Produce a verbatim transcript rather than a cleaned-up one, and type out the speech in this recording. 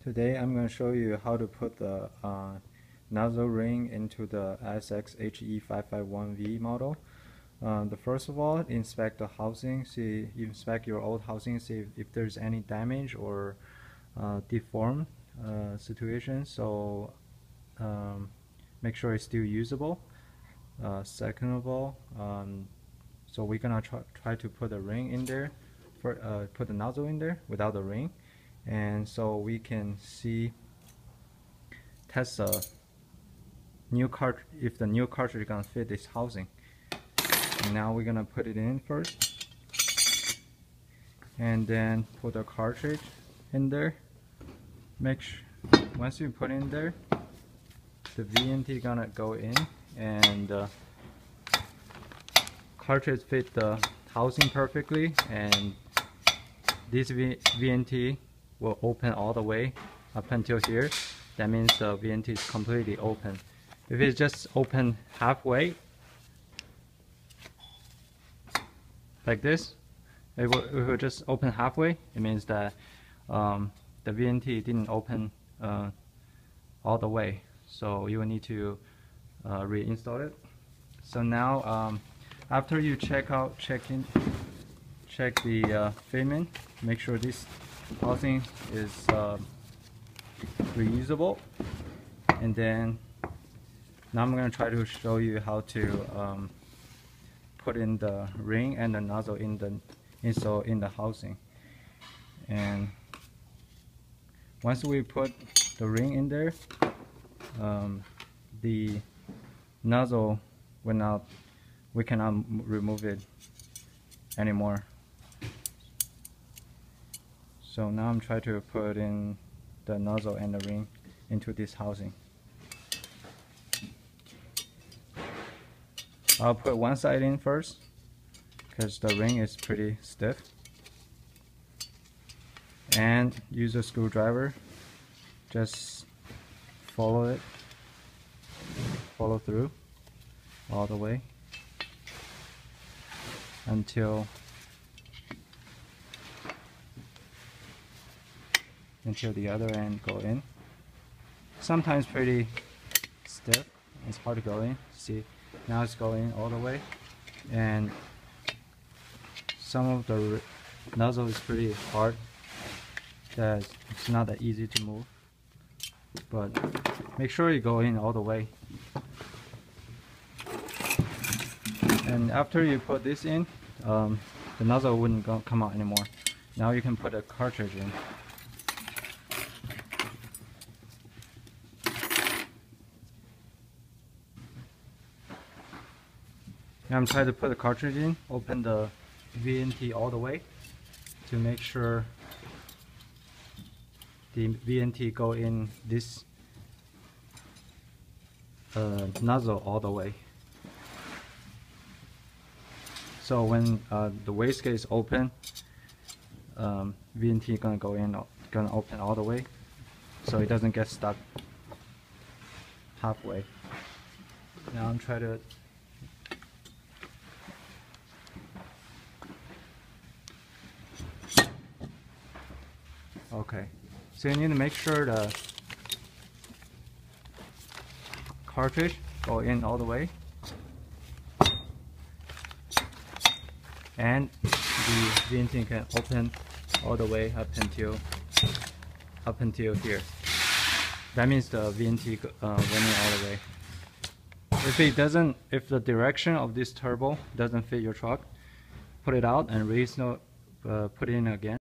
Today I'm going to show you how to put the uh, nozzle ring into the S X H E five five one V model. Uh, the first of all, inspect the housing. See, inspect your old housing. See if, if there's any damage or uh, deformed uh, situation. So um, make sure it's still usable. Uh, second of all, um, so we're gonna try, try to put a ring in there, for uh, put the nozzle in there without the ring, and so we can see test the new cart if the new cartridge is gonna fit this housing. And now we're gonna put it in first, and then put the cartridge in there. Make sure once you put in there, the V N T gonna go in, and uh, cartridge fit the housing perfectly, and this v VNT will open all the way up until here. That means the V N T is completely open. If it's just open halfway, like this, it will, it will just open halfway. It means that um, the V N T didn't open uh, all the way. So you will need to uh, reinstall it. So now, um, after you check out, check in, check the uh, fitment, make sure this housing is uh, reusable, and then now I'm going to try to show you how to um, put in the ring and the nozzle in the install in the housing. And once we put the ring in there, um, the nozzle will not, we cannot remove it anymore. So now I'm trying to put in the nozzle and the ring into this housing. I'll put one side in first because the ring is pretty stiff, and use a screwdriver. Just follow it, follow through all the way until until the other end go in. Sometimes pretty stiff, it's hard to go in. See, now it's going all the way, and some of the nozzle is pretty hard, that it's not that easy to move, but make sure you go in all the way. And after you put this in, um, the nozzle wouldn't go, come out anymore. Now you can put a cartridge in. Now I'm trying to put the cartridge in, open the V N T all the way to make sure the V N T go in this uh, nozzle all the way. So when uh, the wastegate is open, um, V N T gonna go in, gonna open all the way, so it doesn't get stuck halfway. Now I'm trying to Okay, so you need to make sure the cartridge go in all the way, and the V N T can open all the way up until up until here. That means the V N T uh, went in all the way. If it doesn't, if the direction of this turbo doesn't fit your truck, put it out and reinstall, uh, put it in again.